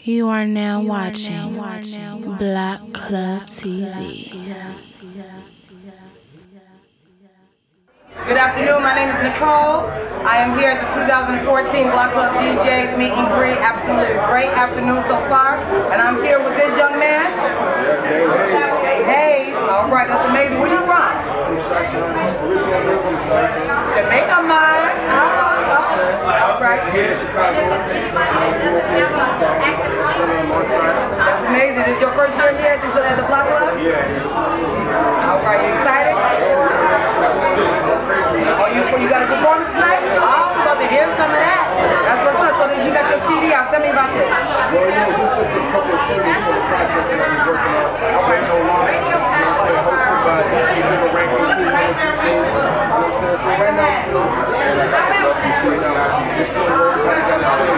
You are now watching BlokClub TV. Good afternoon, my name is Nicole. I am here at the 2014 BlokClubDJs meet and greet. Absolutely great afternoon so far. And I'm here with this young man. Haze. All right, that's amazing. Where you from? Jamaica, man. All right. That's amazing. This is your first year here at the BlokClub? Yeah. All right, you excited? Oh, you got a performance tonight? Oh, I'm about to hear some of that. That's what's up. So then you got your CD out. Tell me about this. Well, yeah, this is just a couple of singles for the project that I'm working on. Okay. No longer, you know what I'm saying, hosted by DJ Bigger Ranking, DJs, you know what I'm saying? So right now, you know, just feel like some productions right now. Just feel like everybody got to sing.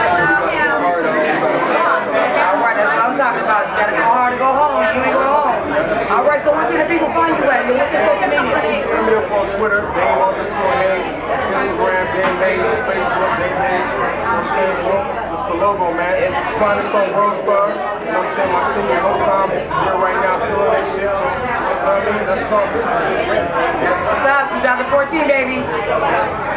All right, that's what I'm talking about. You got to go hard to go home. You ain't go home. All right, so where can the people find you at? What's your social media? Hit me up on Twitter, Dame_Haze, Instagram, Dame Haze, Facebook, Dame Haze. You know what I'm saying? Well, it's the logo, man. Find us on World Star. You know what I'm saying? My singing whole time here right now, feeling that shit. So, you know what I mean? That's talk business. That's what's up. 2014, baby.